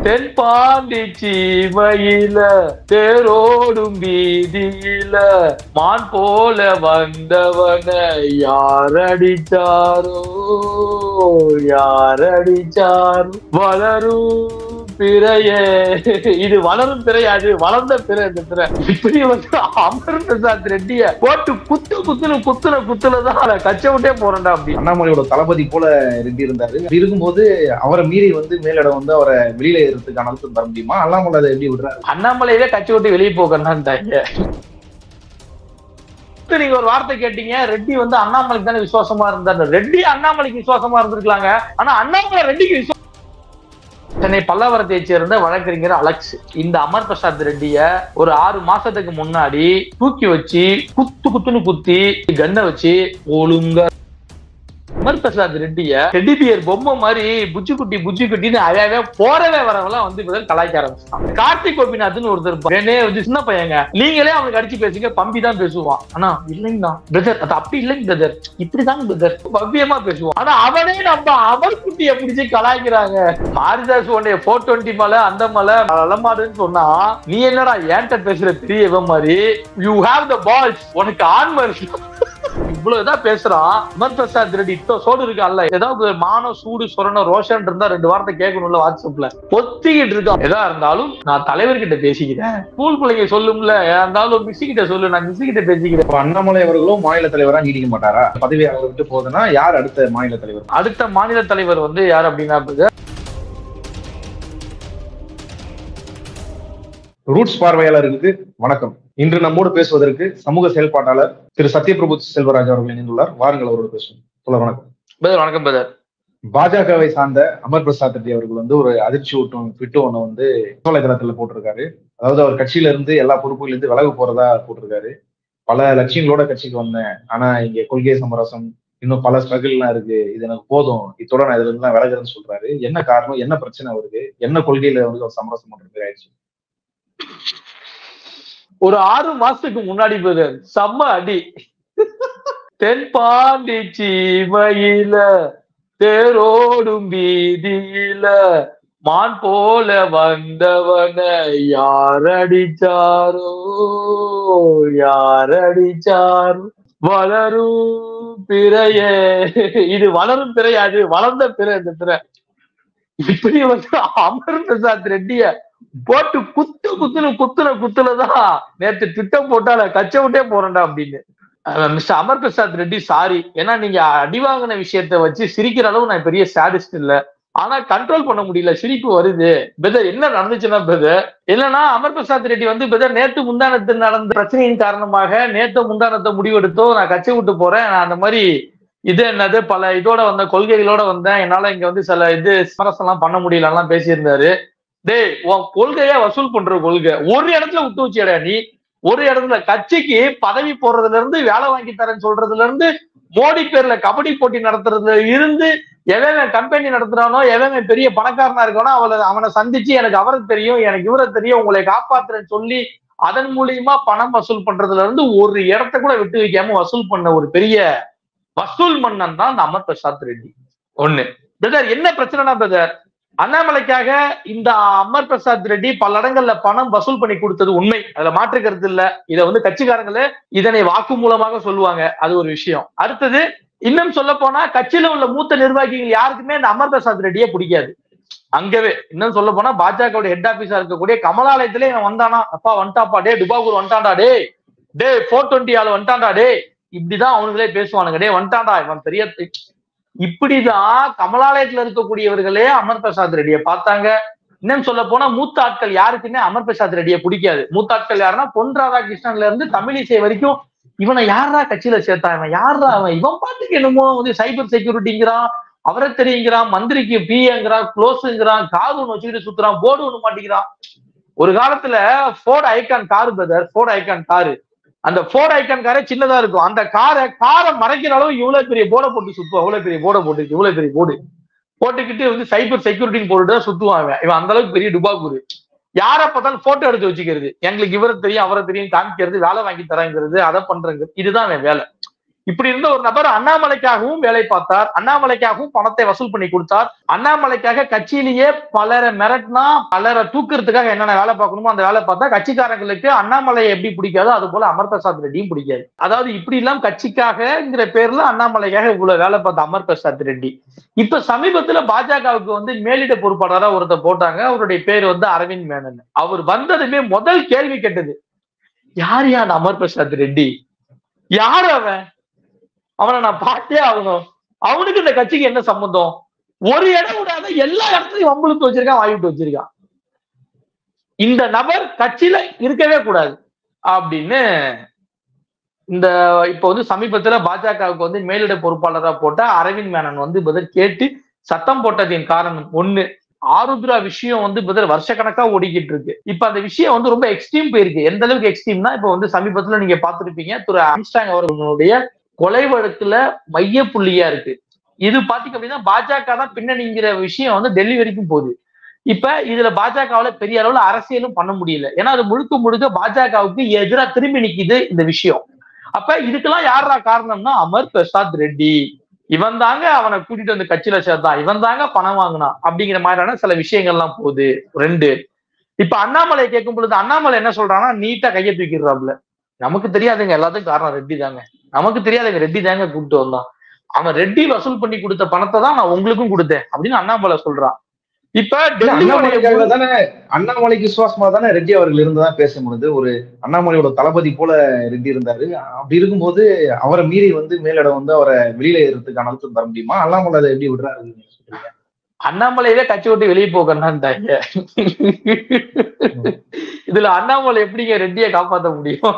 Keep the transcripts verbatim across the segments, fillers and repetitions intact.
தென்பாண்டி சீமையில தேரோடும் வீதியில மான் போல வந்தவன யாரடிச்சாரோ யாரடிச்சாரோ வளரும் பிறையே. இது வளரும் பிறையாது, வளர்ந்த பிறை. இந்த பிறை இப்படி வந்து அமர் பிரசாத் ரெட்டிய போட்டு குத்து குத்துன்னு குத்துன குத்துலதான் கச்ச விட்டே போறேன்டா. அப்படி அண்ணாமலையோட தளபதி போல ரெட்டி இருந்தாரு. இருக்கும்போது அவரை மீறி வந்து மேலிடம் வந்து அவரை வெளியில ஏறதுக்கான அழுத்தம் தர முடியுமா? அண்ணாமலை அதை எப்படி விடுறாரு? அண்ணாமலையிலே கச்ச விட்டு வெளியே போக்கணும்ட்டாங்க. நீங்க ஒரு வார்த்தை கேட்டீங்க, ரெட்டி வந்து அண்ணாமலைக்கு தானே விசுவாசமா இருந்தாரு. ரெட்டி அண்ணாமலைக்கு விசுவாசமா இருந்திருக்கலாங்க, ஆனா அண்ணாமலை ரெட்டிக்கு விசுவாசம். சென்னை பல்லாவரத்தை சேர்ந்த வழக்கறிஞர் அலெக்ஸ் இந்த அமர் பிரசாத் ரெட்டிய ஒரு ஆறு மாசத்துக்கு முன்னாடி தூக்கி வச்சு குத்து குத்துன்னு குத்தி கண்ணை வச்சு ஒழுங்கா அமர் பிரசாத் ரெட்டிய டெடி பியர் பொம்மை மாதிரி புஜ்ஜி குட்டி புஜ்ஜி குட்டின்னு அவையாவே போறவே வரவெல்லாம் வந்து கலாய்க்க ஆரம்பிச்சான். கார்த்திக் கோபிநாத்னு ஒருத்தர் என்னே வந்து சின்ன பையங்க, நீங்களே அவனுக்கு அடிச்சு பேசுங்க, பம்பி தான் பேசுவான். ஆனா இல்லைங்கண்ணா பிரதர், அது அப்படி இல்லைங்க பிரதர், இப்படிதான் பிரதர், பவ்யமா பேசுவான். ஆனா அவனே நம்ம அமர் குட்டியை பிடிச்சி கலாய்க்கிறாங்க. மாரிதாஸ் உன்னைய போர் டுவெண்ட்டி மலை அந்த மலை அலமாடுன்னு சொன்னா நீ என்னடா ஏன்ட்ட பேசுற பெரிய இவன் மாதிரி, யூ ஹேவ் த பால்ஸ், உனக்கு ஆன்மர் இவ்வளவுதான் பேசுறான். அமர் பிரசாத் ரெட்டி இத்தோ சோடு இருக்கான்ல, ஏதாவது மான சூடு சொரண ரோஷன் இருந்தா ரெண்டு வார்த்தை கேட்கணும்ல, வாட்ஸ்அப்ல பொத்திக்கிட்டு இருக்கான். எதா இருந்தாலும் நான் தலைவர்கிட்ட பேசிக்கிறேன், ஸ்கூல் பிள்ளைங்க சொல்லும்ல, இருந்தாலும் மிஸ்ஸி கிட்ட சொல்லு, நான் மிஸ்ஸி கிட்ட பேசிக்கிறேன். அண்ணாமலை அவர்களும் மாநில தலைவரா நீடிக்க மாட்டாரா? பதவி அவர் விட்டு போகுதுன்னா யார் அடுத்த மாநில தலைவர்? அடுத்த மாநில தலைவர் வந்து யார் அப்படின்னா, ரூட்ஸ் பார்வையாளருக்கு வணக்கம். இன்று நம்மோடு பேசுவதற்கு சமூக செயல்பாட்டாளர் திரு சத்யபிரபு செல்வராஜ் அவர்கள் இணைந்துள்ளார். வாருங்கள் அவரோடு பேசுவோம். சொல்ல வணக்கம். வணக்கம் பிரதர். பாஜகவை சார்ந்த அமர் பிரசாத் ரெட்டி அவர்கள் வந்து ஒரு அதிர்ச்சி ஊட்டும் ட்விட்டு ஒண்ணு வந்து வலைதளத்துல போட்டிருக்காரு. அதாவது அவர் கட்சியில இருந்து எல்லா பொறுப்புல இருந்து விலகு போறதா போட்டிருக்காரு. பல லட்சியங்களோட கட்சிக்கு வந்தேன், ஆனா இங்க கொள்கை சமரசம் இன்னும் பல ஸ்ட்ரகிள் எல்லாம் இருக்கு, இது எனக்கு போதும், இத்தோட நான் இதுல இருந்து விலகுறேன்னு சொல்றாரு. என்ன காரணம், என்ன பிரச்சனை அவருக்கு, என்ன கொள்கையில வந்து அவர் சமரசம் பண்றது ஆயிடுச்சு? ஒரு ஆறு மாசத்துக்கு முன்னாடி பிரதர் செம்ம அடி. தென்பாண்டி சீமையில தேரோடும் வீதியில மான் போல வந்தவன யாரடிச்சாரோ யாரடிச்சாரோ வளரும் பிறையே. இது வளரும் பிறையாது, வளர்ந்த பிறை. இந்த பிறை இப்படி வந்து அமர் பிரசாத் ரெட்டிய போட்டு குத்து குத்துன்னு குத்துன குத்துலதான் நேற்று திட்டம் போட்டால கச்ச விட்டே போறேன்டா அப்படின்னு. மிஸ்டர் அமர் பிரசாத் ரெட்டி சாரி, ஏன்னா நீங்க அடிவாங்கின விஷயத்த வச்சு சிரிக்கிற அளவு நான் பெரிய சாடிஸ்ட் இல்ல, ஆனா கண்ட்ரோல் பண்ண முடியல, சிரிப்பு வருது. பெதர் என்ன நடந்துச்சுன்னா பெதர் என்னன்னா, அமர் பிரசாத் ரெட்டி வந்து பெதர் நேற்று முந்தானத்து நடந்த பிரச்சனையின் காரணமாக நேற்று முந்தானத்தை முடிவெடுத்தோ நான் கச்சை விட்டு போறேன், நான் அந்த மாதிரி இது என்னது பல இதோட வந்த கொள்கைகளோட வந்தேன், என்னால இங்க வந்து சில இது சமரசம் எல்லாம் பண்ண முடியலாம் பேசியிருந்தாரு. டேய், உன் கொள்கையா வசூல் பண்ற கொள்கை ஒரு இடத்துல விட்டு வச்சியடா நீ. ஒரு இடத்துல கட்சிக்கு பதவி போடுறதுல இருந்து வேலை வாங்கி தரேன்னு சொல்றதுல இருந்து மோடி பேர்ல கபடி போட்டி நடத்துறதுல இருந்து எவன் கம்பெனி நடத்துறானோ எவன் பெரிய பணக்காரனா இருக்கானோ அவளை அவனை சந்திச்சு எனக்கு அவரை தெரியும் எனக்கு இவரை தெரியும் உங்களை காப்பாத்துறேன்னு சொல்லி அதன் மூலியமா பணம் வசூல் பண்றதுல இருந்து ஒரு இடத்த கூட விட்டு வைக்காம வசூல் பண்ண ஒரு பெரிய வசூல் மன்னன் தான் இந்த அமர் பிரசாத் ரெட்டி. ஒண்ணு பிரதர், என்ன பிரச்சனைனா பிரதர், அண்ணாமலைக்காக இந்த அமர் பிரசாத் ரெட்டி பல இடங்கள்ல பணம் வசூல் பண்ணி கொடுத்தது உண்மை, அதுல மாற்றுக்கிறது இல்ல. இதை வந்து கட்சிக்காரங்களே இதனை வாக்கு மூலமாக சொல்லுவாங்க, அது ஒரு விஷயம். அடுத்தது இன்னும் சொல்ல போனா கட்சியில உள்ள மூத்த நிர்வாகிகள் யாருக்குமே இந்த அமர் பிரசாத் ரெட்டியே பிடிக்காது. அங்கவே இன்னும் சொல்ல போனா பாஜக ஹெட் ஆபீஸா இருக்கக்கூடிய கமலாலயத்திலே இவன் வந்தானா, அப்பா வந்துட்டாப்பா, டே டுபாகூர் வந்துட்டான்டா, டே டே போர் டுவெண்ட்டி ஆள் வந்துட்டான்டா, டே இப்படிதான் அவனுங்களே பேசுவானுங்க, டே வந்துட்டான்டா இவன் பெரிய. இப்படிதான் கமலாலயத்துல இருக்கக்கூடியவர்களே அமர் பிரசாத் ரெட்டியை பார்த்தாங்க. இன்னும் சொல்ல போனா மூத்த ஆட்கள் யாருக்குமே அமர் பிரசாத் ரெட்டியை பிடிக்காது. மூத்த ஆட்கள் யாருன்னா பொன் ராதாகிருஷ்ணன்ல இருந்து தமிழிசை வரைக்கும் இவனை யாரா கட்சியில சேர்த்தா, இவன் யாரா அவன், இவன் பாட்டுக்கு என்னமோ வந்து சைபர் செக்யூரிட்டிங்கிறான், அவரை தெரியுங்கிறான், மந்திரிக்கு பிங்கிறான், க்ளோஸுங்கிறான், காது ஒண்ணு வச்சுக்கிட்டு சுத்துறான், போர்டு ஒண்ணு மாட்டிக்கிறான். ஒரு காலத்துல Ford Icon car brother, Ford Icon car, அந்த ஃபோர்ட் ஐகான் காரே சின்னதா இருக்கும், அந்த காரை காரை மறைக்கிற அளவு இவ்வளவு பெரிய போர்டை போட்டு சுத்துவான், இவ்வளவு பெரிய போர்டை போட்டு இவ்வளவு பெரிய போர்டு போட்டுக்கிட்டு வந்து சைபர் செக்யூரிட்டின்னு போட்டுதான் சுத்துவான். இவன் அந்த அளவுக்கு பெரிய டுபாகூர். யாரை பார்த்தாலும் போட்டோ எடுத்து வச்சுக்கிறது, எங்களுக்கு இவரை தெரியும் அவரை தெரியும் காமிக்கிறது, வேலை வாங்கி தராங்கிறது, அதை பண்றது, இதுதான் அவன் வேலை. இப்படி இருந்த ஒரு நபர் அண்ணாமலைக்காகவும் வேலை பார்த்தார், அண்ணாமலைக்காகவும் பணத்தை வசூல் பண்ணி கொடுத்தார், அண்ணாமலைக்காக கட்சியிலேயே பலரை மிரட்டினா பலரை தூக்குறதுக்காக என்னென்ன வேலை பார்க்கணுமோ அந்த வேலை பார்த்தா கட்சிக்காரங்களுக்கு அண்ணாமலை எப்படி பிடிக்காதோ அது போல அமர் பிரசாத் ரெட்டியும் பிடிக்காது. அதாவது இப்படி எல்லாம் கட்சிக்காகங்கிற பேர்ல அண்ணாமலைக்காக இவ்வளவு வேலை பார்த்த அமர் பிரசாத் ரெட்டி இப்ப சமீபத்துல பாஜகவுக்கு வந்து மேலிட பொறுப்பாளரா ஒருத்தர் போட்டாங்க. அவருடைய பேர் வந்து அரவிந்த் மேனன். அவர் வந்ததுமே முதல் கேள்வி கேட்டது, யார் யார் அமர் பிரசாத் ரெட்டி, யார் அவன், அவனை நான் பார்த்தே ஆகணும், அவனுக்கு இந்த கட்சிக்கு என்ன சம்பந்தம், ஒரு இடம் விடாத எல்லா இடத்துலயும் வம்புழுத்து வச்சிருக்கான், வாங்கிட்டு வச்சிருக்கான், இந்த நபர் கட்சியில இருக்கவே கூடாது அப்படின்னு இந்த இப்ப வந்து சமீபத்துல பாஜகவுக்கு வந்து மேலிட பொறுப்பாளரா போட்ட அரவிந்த் மேனன் வந்து பதில் கேட்டு சத்தம் போட்டதின் காரணம் ஒண்ணு, ஆருத்ரா விஷயம் வந்து பதில் வருஷக்கணக்கா ஓடிக்கிட்டு இருக்கு. இப்ப அந்த விஷயம் வந்து ரொம்ப எக்ஸ்ட்ரீம் போயிருக்கு. எந்த அளவுக்கு எக்ஸ்ட்ரீம்னா இப்ப வந்து சமீபத்துல நீங்க பாத்துருப்பீங்க, திரு ஆம்ஸ்டாங் அவர்களுடைய கொலை வழக்குல மைய புள்ளியா இருக்கு. இது பாத்தீங்க அப்படின்னா பாஜக தான் பின்னணிங்கிற விஷயம் வந்து டெல்லி வரைக்கும் போகுது. இப்ப இதுல பாஜகவுல பெரிய அளவுல அரசியலும் பண்ண முடியல. ஏன்னா அது முழுக்க முழுக்க பாஜகவுக்கு எதிராக திரும்பி நிக்குது இந்த விஷயம். அப்ப இதுக்கெல்லாம் யாரா காரணம்னா அமர் பிரசாத் ரெட்டி. இவன் தாங்க அவனை கூட்டிட்டு வந்து கட்சியில சேர்த்தான், இவன் தாங்க பணம் வாங்கினான் அப்படிங்கிற மாதிரியான சில விஷயங்கள்லாம் போகுது. ரெண்டு, இப்ப அண்ணாமலை கேட்கும் பொழுது அண்ணாமலை என்ன சொல்றான்னா நீட்டா கையை தூக்கிடுறாப்புல, நமக்கு தெரியாதுங்க, எல்லாத்துக்கும் காரணம் ரெட்டி தாங்க, நமக்கு தெரியாதுங்க, ரெட்டி தாங்க கூப்பிட்டு வந்தான், அவன் ரெட்டி வசூல் பண்ணி கொடுத்த பணத்தை தான் நான் உங்களுக்கும் கொடுத்தேன் அப்படின்னு அண்ணாமலை சொல்றான். இப்ப அண்ணாமலைக்காக தானே, அண்ணாமலைக்கு விசுவாசமா தானே ரெட்டி அவர்கள் இருந்துதான் பேச முடியுது. ஒரு அண்ணாமலையோட தளபதி போல ரெட்டி இருந்தாரு. அப்படி இருக்கும்போது அவரை மீறி வந்து மேலிடம் வந்து அவரை வெளியில ஏறதுக்கான அழுத்தம் தர முடியுமா? அண்ணாமலை அதை எப்படி விடுறாரு? அண்ணாமலையவே கட்சி விட்டு வெளியே போகணும்னாங்க. இதுல அண்ணாமலை எப்படிங்க ரெட்டியை காப்பாற்ற முடியும்?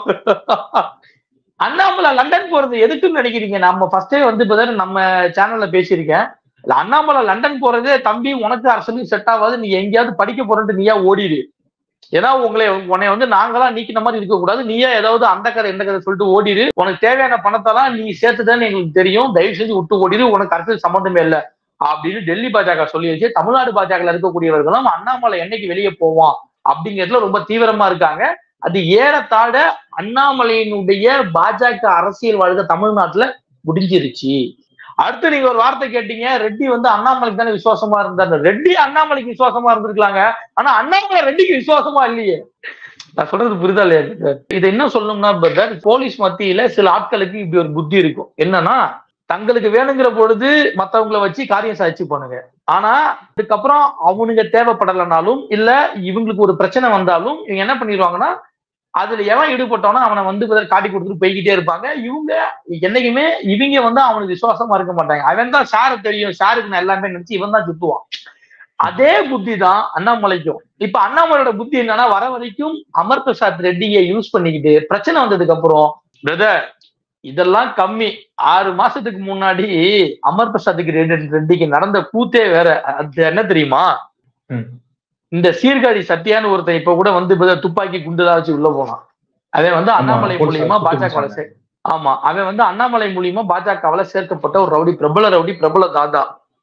அண்ணாமலை லண்டன் போறது எதுக்குன்னு நினைக்கிறீங்க? நம்ம ஃபர்ஸ்டே வந்து நம்ம சேனல்ல பேசியிருக்கேன். அண்ணாமலை லண்டன் போறதே தம்பி உனக்கு அரசியலுக்கு செட் ஆகாது, நீ எங்கேயாவது படிக்க போறேன்ட்டு நீயா ஓடிடு, ஏன்னா உங்களை உன்னை வந்து நாங்களா நீக்கின மாதிரி இருக்கக்கூடாது, நீயா ஏதாவது அந்த கதை எந்த கதை சொல்லிட்டு ஓடிடு, உனக்கு தேவையான பணத்தெல்லாம் நீ சேர்த்துதான்னு எங்களுக்கு தெரியும், தயவு செஞ்சு விட்டு ஓடிடு, உனக்கு அரசியல் சம்பந்தமே இல்லை அப்படின்னு டெல்லி பாஜக சொல்லி வச்சு தமிழ்நாடு பாஜக இருக்கக்கூடியவர்களும் அண்ணாமலை என்னைக்கு வெளியே போவான் அப்படிங்கிறதுல ரொம்ப தீவிரமா இருக்காங்க. அது ஏறத்தாழ அண்ணாமலையினுடைய பாஜக அரசியல் வாழ்க்கை தமிழ்நாட்டுல முடிஞ்சிருச்சு. அடுத்து நீங்க ஒரு வார்த்தை கேட்டீங்க, ரெட்டி வந்து அண்ணாமலைக்கு தானே விசுவாசமா இருந்தாரு. ரெட்டி அண்ணாமலைக்கு விசுவாசமா இருந்திருக்கலாங்க, ஆனா அண்ணாமலை ரெட்டிக்கு விசுவாசமா இல்லையே. நான் சொல்றது புரிதா இல்லையா? இது என்ன சொல்லணும்னா பிரதர், போலீஸ் மத்தியில சில ஆட்களுக்கு இப்படி ஒரு புத்தி இருக்கும். என்னன்னா தங்களுக்கு வேணுங்கிற பொழுது மத்தவங்களை வச்சு காரியம் சாதிச்சு பண்ணுங்க, ஆனா அதுக்கப்புறம் அவனுங்க தேவைப்படலைனாலும் இல்ல இவங்களுக்கு ஒரு பிரச்சனை வந்தாலும் இவங்க என்ன பண்ணிடுவாங்கன்னா அதுல எவன் ஈடுபட்டவனா அவனை வந்து காட்டி கொடுத்துட்டு போய்கிட்டே இருப்பாங்க. இவங்க என்னைக்குமே இவங்க வந்து அவனுக்கு விசுவாசமா இருக்க மாட்டாங்க. அவன் தான் ஷாரு தெரியும், ஷாருக்கு நான் எல்லாமே நினைச்சு இவன் தான் சுத்துவான். அதே புத்தி தான் அண்ணாமலைக்கும். இப்ப அண்ணாமலையோட புத்தி என்னன்னா வர வரைக்கும் அமர் பிரசாத் ரெட்டியை யூஸ் பண்ணிக்கிட்டு பிரச்சனை வந்ததுக்கு அப்புறம் பிரதர் இதெல்லாம் கம்மி, ஆறு மாசத்துக்கு முன்னாடி அமர் பிரசாத்துக்கு ரெட்டிக்கு நடந்த கூத்தே வேற. அது என்ன தெரியுமா? இந்த சீர்காழி சத்தியான்னு ஒருத்தன் இப்ப கூட வந்து துப்பாக்கி குண்டுதான் வச்சு உள்ள போனான். அவன் வந்து அண்ணாமலை மூலியமா பாஜகவுல சே ஆமா அவன் வந்து அண்ணாமலை மூலியமா பாஜகவுல சேர்க்கப்பட்ட ஒரு ரவுடி, பிரபல ரவுடி, பிரபல தாதா.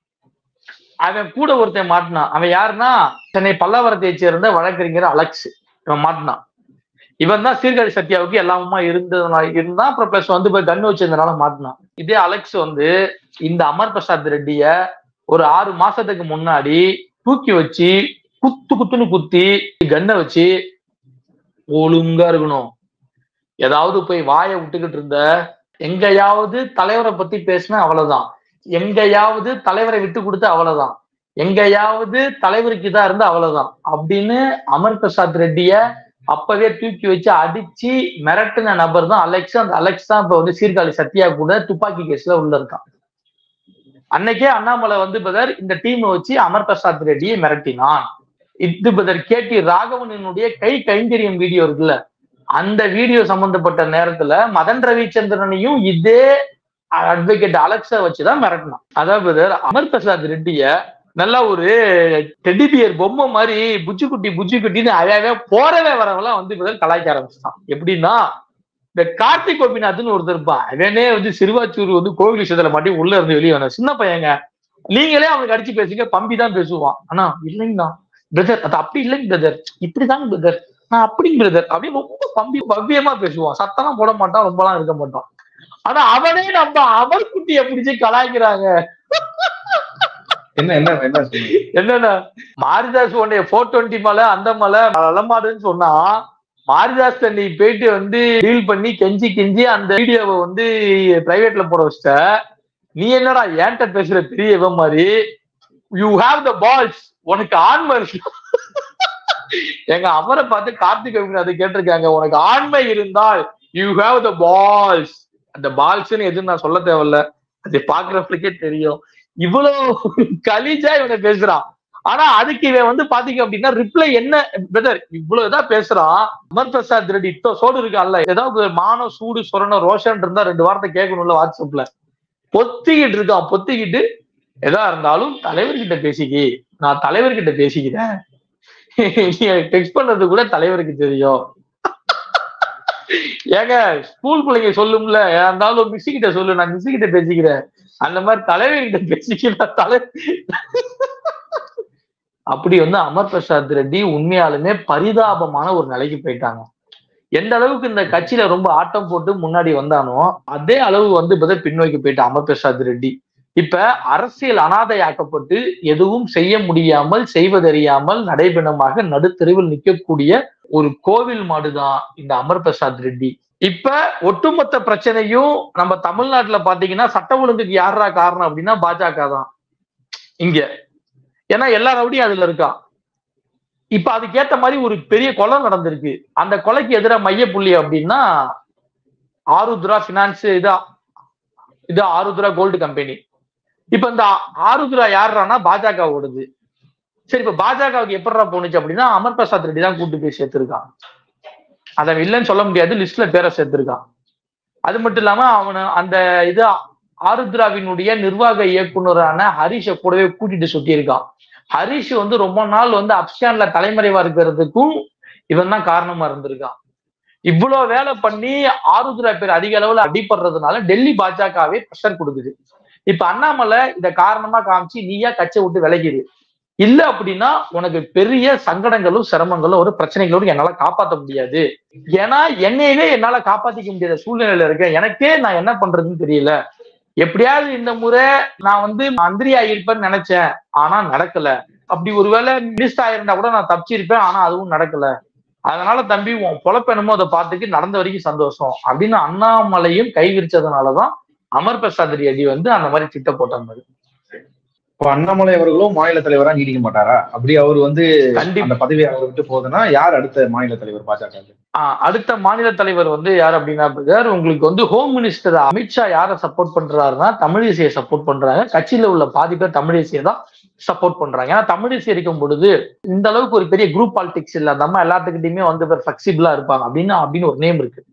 அவன் கூட ஒருத்தன் மாட்டினான். அவன் யாருன்னா சென்னை பல்லாவரத்தை சேர்ந்த வழக்கறிஞர் அலெக்ஸ். இவன் மாட்டினான். இவன் தான் சீர்காழி சத்யாவுக்கு எல்லாமா இருந்ததுனால இருந்தா அப்புறம் பிளஸ் வந்து போய் கண்ணு வச்சிருந்தனால மாட்டினான். இதே அலெக்ஸ் வந்து இந்த அமர் பிரசாத் ரெட்டிய ஒரு ஆறு மாசத்துக்கு முன்னாடி தூக்கி வச்சு குத்து குத்துன்னு குத்தி கண்ணை வச்சு ஒழுங்கா இருக்கணும், ஏதாவது போய் வாயை விட்டுக்கிட்டு இருந்த, எங்கயாவது தலைவரை பத்தி பேசினா அவ்வளவுதான், எங்கயாவது தலைவரை விட்டு கொடுத்து அவ்வளவுதான், எங்கயாவது தலைவருக்கு இதா இருந்தா அவ்வளவுதான் அப்படின்னு அமர் பிரசாத் ரெட்டிய அப்பவே தூக்கி வச்சு அடிச்சு மிரட்டின நபர் தான் அலெக்ஸ். அந்த அலெக்ஸ் தான் இப்ப வந்து சீர்காழி சத்யா கூட துப்பாக்கி கேஸ்ல உள்ள இருக்கான். அன்னைக்கே அண்ணாமலை வந்து பதர் இந்த டீம் வச்சு அமர் பிரசாத் ரெட்டியை மிரட்டினான். இது பதர் கேட்டி ராகவனுடைய கை கைங்கரியம் வீடியோ இருக்குல்ல, அந்த வீடியோ சம்பந்தப்பட்ட நேரத்துல மதன் ரவிச்சந்திரனையும் இதே அட்வொகேட் அலெக்ஸா வச்சுதான் மிரட்டினான். அதாவது அமர் பிரசாத் ரெட்டிய நல்லா ஒரு டெடிபியர் பொம்மை மாதிரி புஜ்ஜி குட்டி புஜ்ஜி குட்டின்னு அவையாவே போறவே வரவெல்லாம் வந்து பதர் கலாய்க்க ஆரம்பிச்சுட்டான். எப்படின்னா இந்த கார்த்திக் கோபிநாத்னு ஒருத்தர் இருப்பான், அவனே வந்து சிறுவாச்சூர் வந்து கோவில் விஷயத்துல மாட்டி உள்ள இருந்து வெளியே வந்த சின்ன பையங்க, நீங்களே அவனுக்கு அடிச்சு பேசுங்க, பம்பி தான் பேசுவான். ஆனா இல்லைங்கண்ணா பிரதர், அது அப்படி இல்லைங்க பிரதர், இப்படிதாங்க பிரதர், நான் அப்படிங்க பிரதர் அப்படின்னு ரொம்ப பம்பி பவ்யமா பேசுவான். சத்தம்லாம் போட மாட்டான், ரொம்பலாம் இருக்க மாட்டான். ஆனா அவனே நம்ம அமர் குட்டிய பிடிச்சு கலாய்க்கிறாங்க. என்ன என்ன என்ன என்னன்னா மாரிதாஸ் உன்னைய போர் டுவெண்ட்டி மலை அந்த மலை அலமாடுன்னு சொன்னா, மாரிதாஸ் நீ போயிட்டு வந்து டீல் பண்ணி கெஞ்சி கெஞ்சி அந்த வீடியோவை வந்து பிரைவேட்ல போட வச்சிட்ட. நீ என்னடா ஏன்ட்ட பேசுற பெரிய இவன் மாதிரி, யூ ஹாவ் த பால்ஸ், உனக்கு ஆண்மை இருக்கு. எங்க அவரை பார்த்து கார்த்திக் அதை கேட்டிருக்காங்க, உனக்கு ஆண்மை இருந்தால் யூ ஹாவ் த பால்ஸ். அந்த பால்ஸ்ன்னு எதுவும் நான் சொல்ல தேவையில்ல, அது பாக்குறவங்களுக்கே தெரியும். இவ்வளவு கலிஜா இவனை பேசுறான். ஆனா அதுக்கு இவன் வந்து பாத்தீங்க அப்படின்னா ரிப்ளை என்ன பிரதர், இவ்வளவு இதான் பேசுறான். அமர் பிரசாத் ரெட்டி இத்தோ சோடு இருக்கான்ல, ஏதாவது மானம் சூடு சொரணம் ரோஷன் இருந்தா ரெண்டு வார்த்தை கேட்கணும்ல வாட்ஸ்அப்ல, பொத்திக்கிட்டு இருக்கான். பொத்திக்கிட்டு எதா இருந்தாலும் தலைவர்கிட்ட பேசிக்கி, நான் தலைவர்கிட்ட பேசிக்கிறேன், டெக்ஸ்ட் பண்றது கூட தலைவருக்கு தெரியும். ஏங்க ஸ்கூல் பிள்ளைங்க சொல்லும்ல, இருந்தாலும் மிஸ்ஸி கிட்ட சொல்லு, நான் மிஸ்ஸி கிட்ட பேசிக்கிறேன், அந்த மாதிரி தலைவர்கிட்ட பேசிக்கிற தலை. அப்படி வந்து அமர் பிரசாத் ரெட்டி உண்மையாலுமே பரிதாபமான ஒரு நிலைக்கு போயிட்டாங்க. எந்த அளவுக்கு இந்த கட்சியில ரொம்ப ஆட்டம் போட்டு முன்னாடி வந்தானோ அதே அளவு வந்து பதில் பின்னோக்கி போயிட்டான் அமர் பிரசாத் ரெட்டி. இப்ப அரசியல் அனாதையாக்கப்பட்டு எதுவும் செய்ய முடியாமல் செய்வதறியாமல் நடைபெணமாக நடுத்தெருவில் நிற்கக்கூடிய ஒரு கோவில் மாடுதான் இந்த அமர் பிரசாத் ரெட்டி. இப்ப ஒட்டுமொத்த பிரச்சனையும் நம்ம தமிழ்நாட்டுல பாத்தீங்கன்னா சட்ட ஒழுங்குக்கு யாரா காரணம் அப்படின்னா பாஜக தான் இங்க. ஏன்னா எல்லா ரவுடியும் அதுல இருக்கான். இப்ப அதுக்கேத்த மாதிரி ஒரு பெரிய கொலை நடந்திருக்கு. அந்த கொலைக்கு எதிராக மைய புள்ளி அப்படின்னா ஆருத்ரா பினான்ஸ், இதா இது ஆருத்ரா கோல்டு கம்பெனி. இப்ப இந்த ஆருத்ரா யாருன்னா பாஜக ஓடுது. சரி, இப்ப பாஜகவுக்கு எப்படா போனுச்சு அப்படின்னா அமர் பிரசாத் ரெட்டி தான் கூட்டு போய் சேர்த்திருக்கான். அதை இல்லைன்னு சொல்ல முடியாது, லிஸ்ட்ல பேரை சேர்த்திருக்கான். அது மட்டும் இல்லாம அவனு அந்த இது ஆருத்ராவினுடைய நிர்வாக இயக்குனரான ஹரிஷை கூடவே கூட்டிட்டு சுட்டியிருக்கான். ஹரிஷ் வந்து ரொம்ப நாள் வந்து அப்ஸ்கான்ல தலைமறைவா இருக்கிறதுக்கும் இவன் தான் காரணமா இருந்திருக்கான். இவ்வளவு வேலை பண்ணி ஆருத்ரா பேர் அதிக அளவுல அடிபடுறதுனால டெல்லி பாஜகவே ப்ரெஷர் கொடுக்குது. இப்ப அண்ணாமலை இத காரணமா காமிச்சு நீயா கட்சியை விட்டு விலகிடு, இல்ல அப்படின்னா உனக்கு பெரிய சங்கடங்களும் சிரமங்களும் ஒரு பிரச்சனைகளோடு என்னால காப்பாற்ற முடியாது, ஏன்னா என்னையவே என்னால காப்பாத்திக்க முடியாத சூழ்நிலையில இருக்கேன், எனக்கே நான் என்ன பண்றதுன்னு தெரியல, எப்படியாவது இந்த முறை நான் வந்து மந்திரி ஆகியிருப்பேன்னு நினைச்சேன் ஆனா நடக்கல, அப்படி ஒருவேளை மினிஸ்டர் ஆயிருந்தா கூட நான் தப்பிச்சிருப்பேன் ஆனா அதுவும் நடக்கல, அதனால தம்பி உன் பொழப்பெனமோ அதை பார்த்துட்டு நடந்த வரைக்கும் சந்தோஷம் அப்படின்னு அண்ணாமலையும் கை விரிச்சதுனாலதான் அமர் பிரசாத் ரெட்டி வந்து அந்த மாதிரி திட்ட போட்ட மாதிரி. இப்போ அண்ணாமலை அவர்களும் மாநில தலைவரா நீடிக்க மாட்டாரா? அப்படி அவர் வந்து அந்த பதவியை அவர் விட்டு போகுதுன்னா யார் அடுத்த மாநில தலைவர் பாஜக? ஆஹ் அடுத்த மாநில தலைவர் வந்து யார் அப்படின்னா உங்களுக்கு வந்து ஹோம் மினிஸ்டர் அமித்ஷா யாரை சப்போர்ட் பண்றாருன்னா தமிழிசையை சப்போர்ட் பண்றாங்க. கட்சியில உள்ள பாதி பேர் தமிழிசையை தான் சப்போர்ட் பண்றாங்க. ஏன்னா தமிழிசை இருக்கும் பொழுது இந்த அளவுக்கு ஒரு பெரிய குரூப் பாலிடிக்ஸ் இல்ல, நம்ம எல்லாத்துக்கிட்டையுமே வந்து ஃபிளெக்சிபிளா இருப்பாங்க அப்படின்னு அப்படின்னு ஒரு நேம் இருக்கு.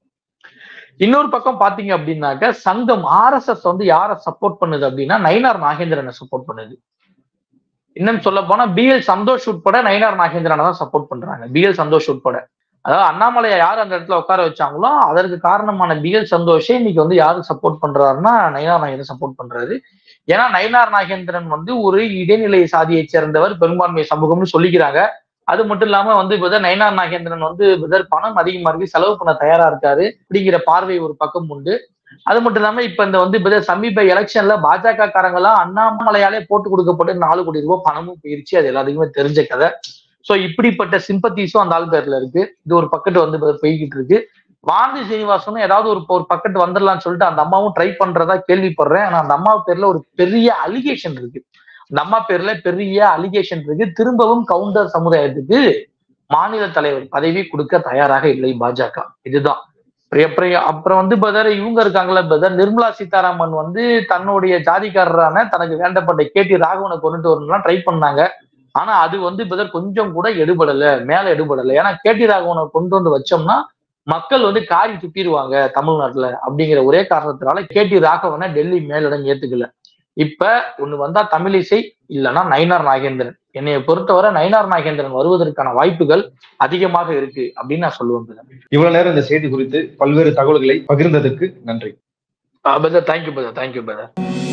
இன்னொரு பக்கம் பாத்தீங்க அப்படின்னாக்க சங்கம் ஆர் எஸ் எஸ் வந்து யாரை சப்போர்ட் பண்ணுது அப்படின்னா நயினார் நாகேந்திரனை சப்போர்ட் பண்ணுது. இன்னும் சொல்ல போனா பி எல் சந்தோஷ் உட்பட நயினார் நாகேந்திரனை தான் சப்போர்ட் பண்றாங்க. பி எல் சந்தோஷ் உட்பட, அதாவது அண்ணாமலையை யார் அந்த இடத்துல உட்கார வச்சாங்களோ அதற்கு காரணமான பி எல் சந்தோஷே இன்னைக்கு வந்து யாருக்கு சப்போர்ட் பண்றாருன்னா நயினார் நாகேந்திரன் சப்போர்ட் பண்றாரு. ஏன்னா நயினார் நாகேந்திரன் வந்து ஒரு இடைநிலை சாதியை சேர்ந்தவர், பெரும்பான்மை சமூகம்னு சொல்லிக்கிறாங்க. அது மட்டும் இல்லாம வந்து பிரதர் நயினார் நாகேந்திரன் வந்து பிரதர் பணம் அதிகமா இருக்கு, செலவு பண்ண தயாரா இருக்காரு அப்படிங்கிற பார்வை ஒரு பக்கம் உண்டு. அது மட்டும் இல்லாம இப்ப இந்த வந்து பிரதர் சமீப எலெக்ஷன்ல பாஜக காரங்கெல்லாம் அண்ணாமலையாலே போட்டு கொடுக்கப்பட்டு நாலு கோடி ரூபாய் பணமும் போயிருச்சு, அது எல்லாத்துக்குமே தெரிஞ்ச கதை. சோ இப்படிப்பட்ட சிம்பத்திஸும் அந்த ஆள் பேர்ல இருக்கு. இது ஒரு பக்கெட் வந்து போய்கிட்டு இருக்கு. வாந்தி சீனிவாசனும் ஏதாவது ஒரு ஒரு பக்கெட் வந்துடலாம்னு சொல்லிட்டு அந்த அம்மாவும் ட்ரை பண்றதா கேள்விப்படுறேன். ஆனா அந்த அம்மா பேர்ல ஒரு பெரிய அலிகேஷன் இருக்கு, நம்ம பேர்ல பெரிய அலிகேஷன் இருக்கு. திரும்பவும் கவுண்டர் சமுதாயத்துக்கு மாநில தலைவர் பதவி கொடுக்க தயாராக இல்லை பாஜக. இதுதான் அப்புறம் வந்து பதர் இவங்க இருக்காங்களா பதர் நிர்மலா சீதாராமன் வந்து தன்னுடைய ஜாதிக்காரரான தனக்கு வேண்டப்பட்ட கே டி ராகவனை கொண்டுட்டு வரணும்லாம் ட்ரை பண்ணாங்க. ஆனா அது வந்து பதர் கொஞ்சம் கூட எடுபடல, மேல எடுபடல. ஏன்னா கே டி ராகவனை கொண்டு வந்து வச்சோம்னா மக்கள் வந்து காரி துப்பிடுவாங்க தமிழ்நாட்டுல அப்படிங்கிற ஒரே காரணத்தினால கே டி ராகவனை டெல்லி மேலிடம் ஏத்துக்கல. இப்ப ஒண்ணு வந்தா தமிழிசை, இல்லைன்னா நயினார் நாகேந்திரன். என்னைய பொறுத்தவரை நயினார் நாகேந்திரன் வருவதற்கான வாய்ப்புகள் அதிகமாக இருக்கு அப்படின்னு நான் சொல்லுவேன். இவ்வளவு நேரம் இந்த செய்தி குறித்து பல்வேறு தகவல்களை பகிர்ந்ததற்கு நன்றி. Brother thank you brother thank you brother.